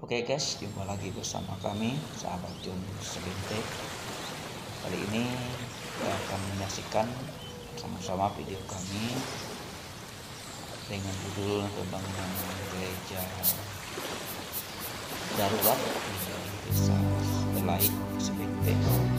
Oke guys, jumpa lagi bersama kami sahabat sebente. Kali ini kita akan menyaksikan sama-sama video kami dengan judul Pembangunan Gereja Darurat di desa lain sebente.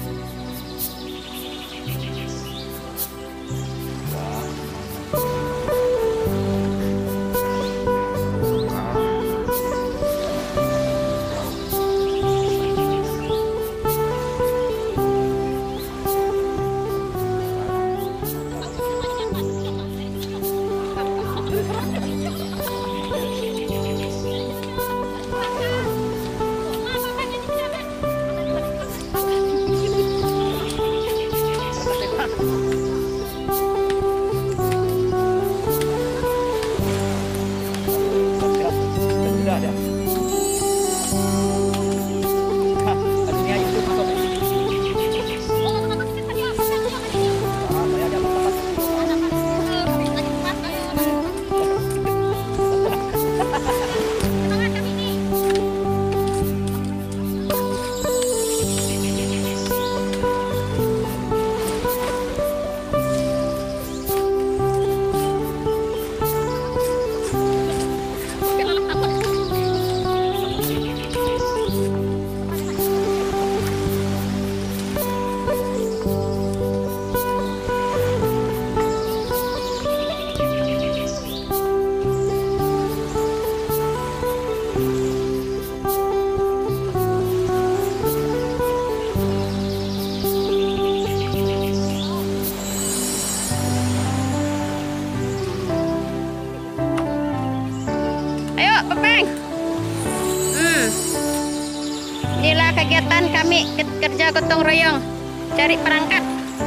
Inilah kegiatan kami kerja gotong royong cari perangkat.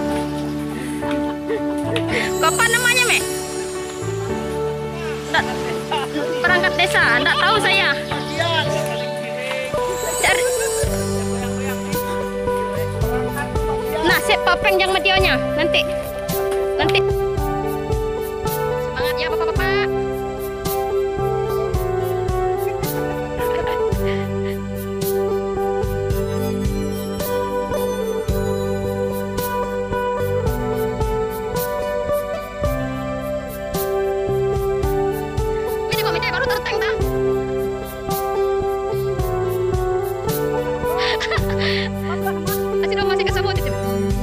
Bapak namanya Me? Perangkat desa, enggak tahu saya. Cari. Nah, sip popeng yang medionya nanti. Semangat ya Bapak-bapak. Masih kesebut itu.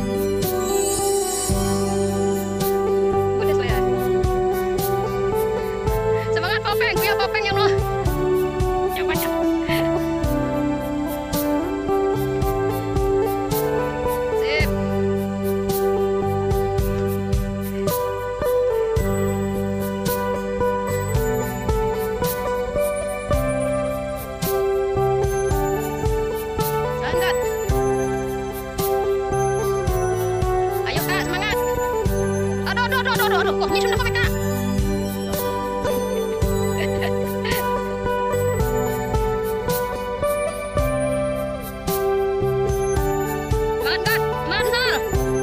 Semangat popeng, punya popeng yang lo. Yang banyak. Sip. Sangat. Aduh, kok ini sudah sampai Kak? Semangat Kak, semangat Sal.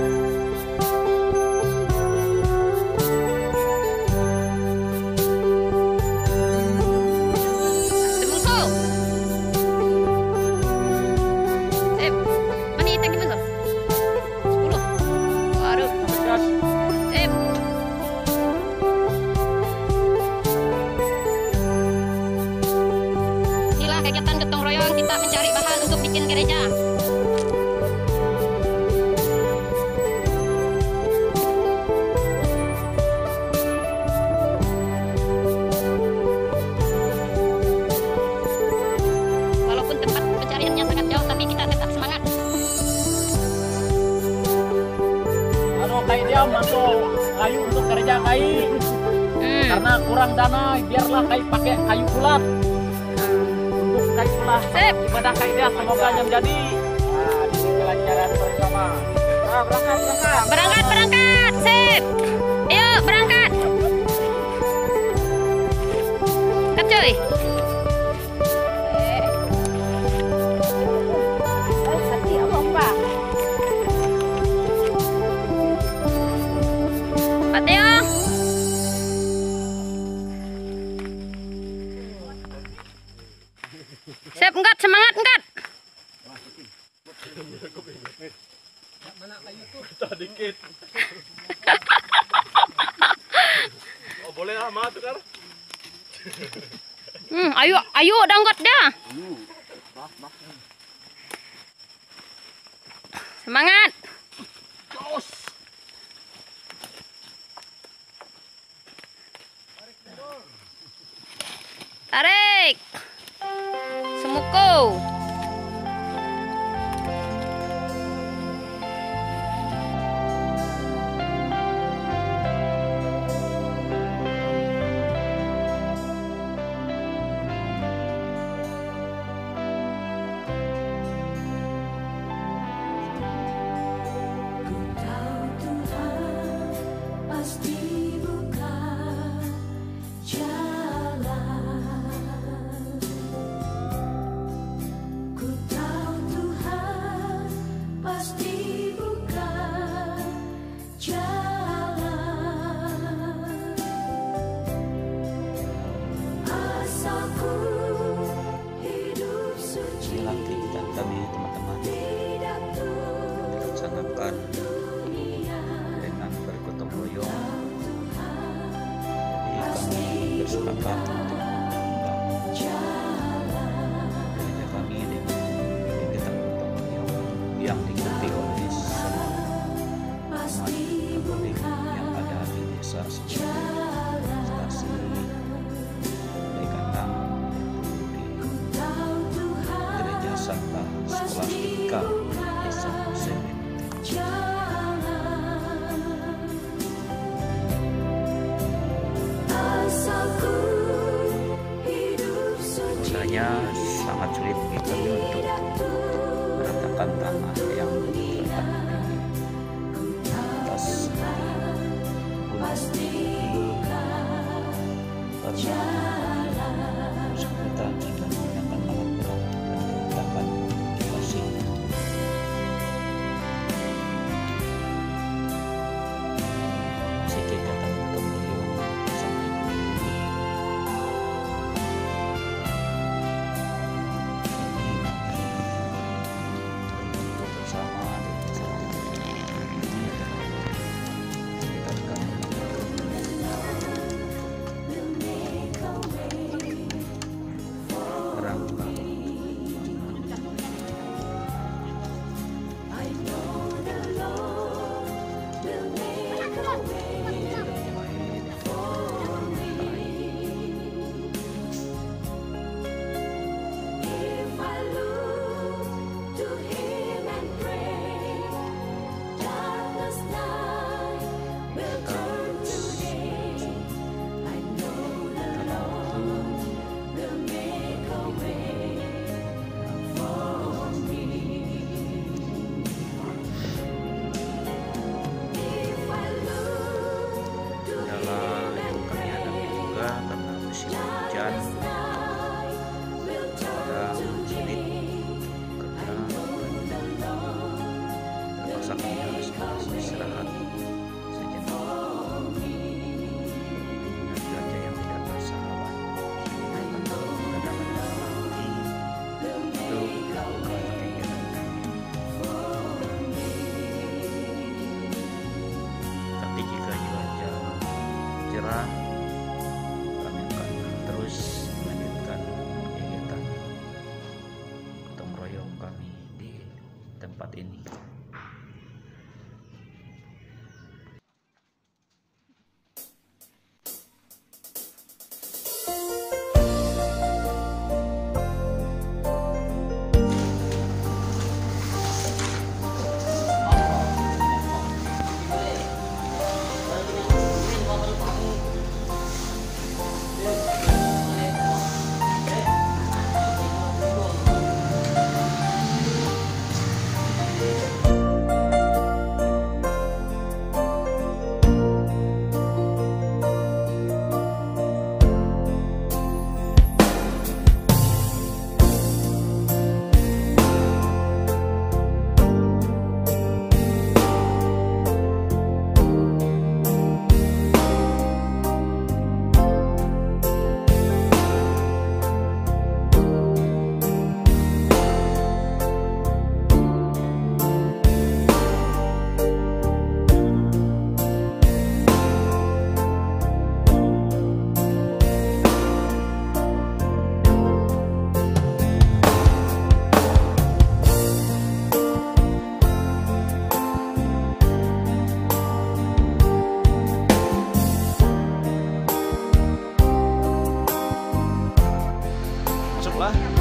Sebungku. Sip. Mana itek gimana Sal? 10. Waduh. Sip. Kegiatan gotong royong kita mencari bahan untuk bikin gereja. Walaupun tempat pencariannya sangat jauh, tapi kita tetap semangat. Aduh, kayak dia masuk kayu untuk kerja kayu. Karena kurang dana, biarlah kayu pakai kayu bulat. Kayu bulat. Sip. Ibadah kayak dia semoga yang jadi. Nah, di sini pelajaran bersama. Nah, Berangkat. Sip. Ayo berangkat. Kacuy. Hati apa? Patio. Siap, enggak, semangat, enggak. Mana kayu itu? Dikit. Oh, boleh lama tuh, Kar. Ayo danggot dah. Semangat. Tarik. Semuko. Melaksanakan dengan bergotong royong. Jadi kami bersepakat untuk membangun gereja kami dengan kegiatan gotong royong yang diikuti oleh semua umat Katolik yang ada di desa Stasi St di Gereja skolastika desa sebente. Sebenarnya sangat sulit bagi kami untuk meratakan tanah yang terletak di atas gunung ini karena kesulitan jika menggunakan alat berat dan diletakkan lokasi. Masih kegiatan gotong royong bersama bersama di desa istirahat sejenak. Dengan cuaca yang tidak bersahabat akan mendapat lagi untuk melakukan kegiatan kami. Tapi jika cuaca cerah, kami akan terus melanjutkan kegiatan gotong royong kami di tempat ini. Allah.